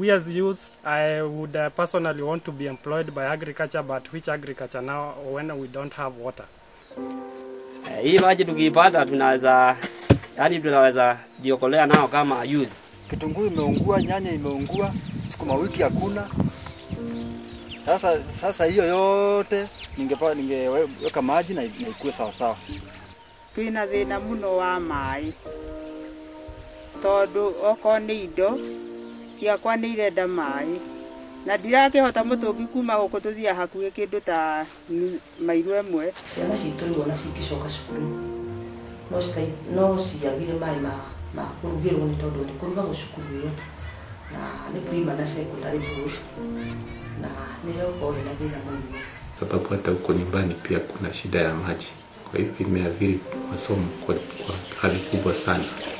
we as youths, I would personally want to be employed by agriculture, but which agriculture now when we don't have water? Hii maji tukipata tunaweza jiokolea nao kama youth. Kitunguu imeungua, nyanya imeungua, sukuma wiki hakuna. Sasa hiyo yote ningeweka maji na ikue sawa sawa. Twina thina muno wa mai. Tondu oko ni indo ciakwa ni irenda mai. Na ndirakihota mutungi kuma guku tuthia hakuhi kindu ta mairu emwe. Ciana citu ona cikicoka cukuru. No ciagire mai ma kurugirwo ni tondu ni kuruga gucukuru iyo. Na ni prima na secondary board. Na nileo kwa na thina muno. Sababu hata huko nyumbani pia kuna shida ya maji. Kwa hivyo imeathiri masomo kwa hali kubwa sana.